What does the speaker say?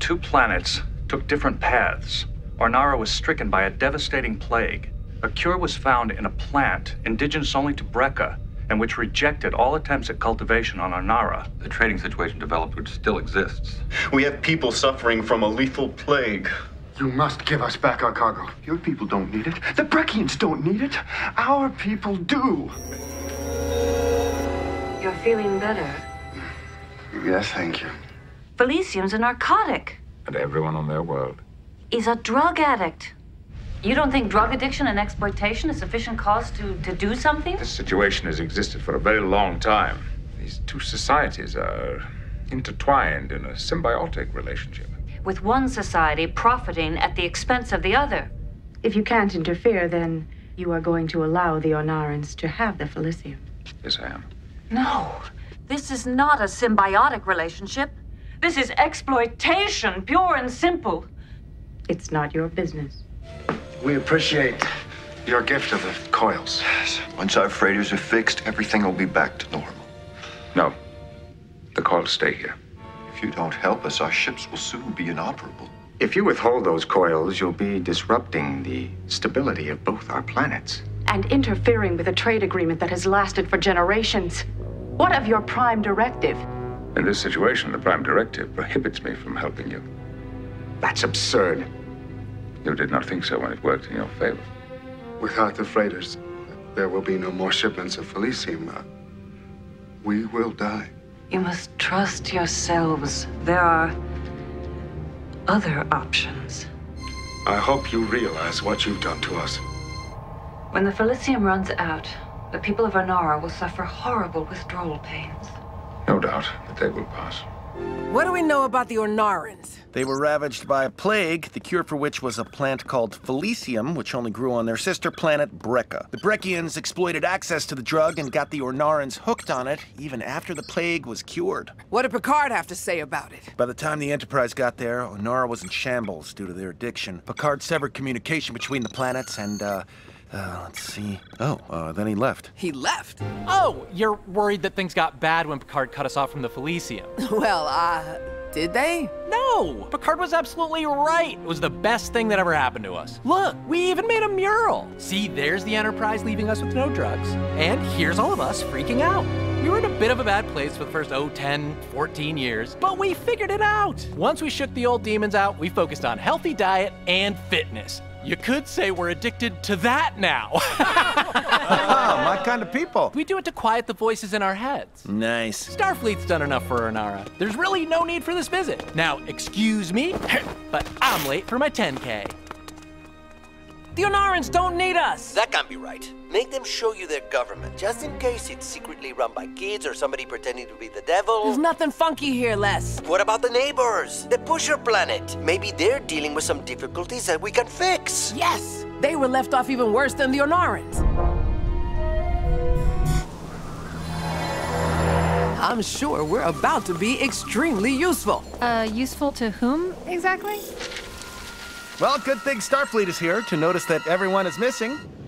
two planets took different paths. Ornara was stricken by a devastating plague. A cure was found in a plant indigenous only to Brekka, and which rejected all attempts at cultivation on Ornara. The trading situation developed which still exists. We have people suffering from a lethal plague. You must give us back our cargo. Your people don't need it. The Brekkians don't need it. Our people do. You're feeling better. Yes, thank you. Felicium's a narcotic. And everyone on their world. He's a drug addict. You don't think drug addiction and exploitation is sufficient cause to do something? This situation has existed for a very long time. These two societies are intertwined in a symbiotic relationship. With one society profiting at the expense of the other. If you can't interfere, then you are going to allow the Ornarans to have the Felicium. Yes, I am. No, this is not a symbiotic relationship. This is exploitation, pure and simple. It's not your business. We appreciate your gift of the coils. Once our freighters are fixed, everything will be back to normal. No. The coils stay here. If you don't help us, our ships will soon be inoperable. If you withhold those coils, you'll be disrupting the stability of both our planets. And interfering with a trade agreement that has lasted for generations. What of your prime directive? In this situation, the Prime Directive prohibits me from helping you. That's absurd. You did not think so when it worked in your favor. Without the freighters, there will be no more shipments of Felicium. We will die. You must trust yourselves. There are other options. I hope you realize what you've done to us. When the Felicium runs out, the people of Ornara will suffer horrible withdrawal pains. No doubt that they will pass. What do we know about the Ornarans? They were ravaged by a plague, the cure for which was a plant called Felicium, which only grew on their sister planet, Brekka. The Brekkians exploited access to the drug and got the Ornarans hooked on it, even after the plague was cured. What did Picard have to say about it? By the time the Enterprise got there, Ornara was in shambles due to their addiction. Picard severed communication between the planets and, let's see. Then he left. He left? Oh, you're worried that things got bad when Picard cut us off from the Felicium. Well, did they? No! Picard was absolutely right. It was the best thing that ever happened to us. Look, we even made a mural. See, there's the Enterprise leaving us with no drugs. And here's all of us freaking out. We were in a bit of a bad place for the first, 10, 14 years, but we figured it out. Once we shook the old demons out, we focused on healthy diet and fitness. You could say we're addicted to that now. My kind of people. We do it to quiet the voices in our heads. Nice. Starfleet's done enough for Ornara. There's really no need for this visit. Now, excuse me, but I'm late for my 10K. The Ornarans don't need us! That can't be right. Make them show you their government, just in case it's secretly run by kids or somebody pretending to be the devil. There's nothing funky here, Les. What about the neighbors? The Pusher Planet? Maybe they're dealing with some difficulties that we can fix. Yes! They were left off even worse than the Ornarans. I'm sure we're about to be extremely useful. Useful to whom, exactly? Well, good thing Starfleet is here to notice that everyone is missing.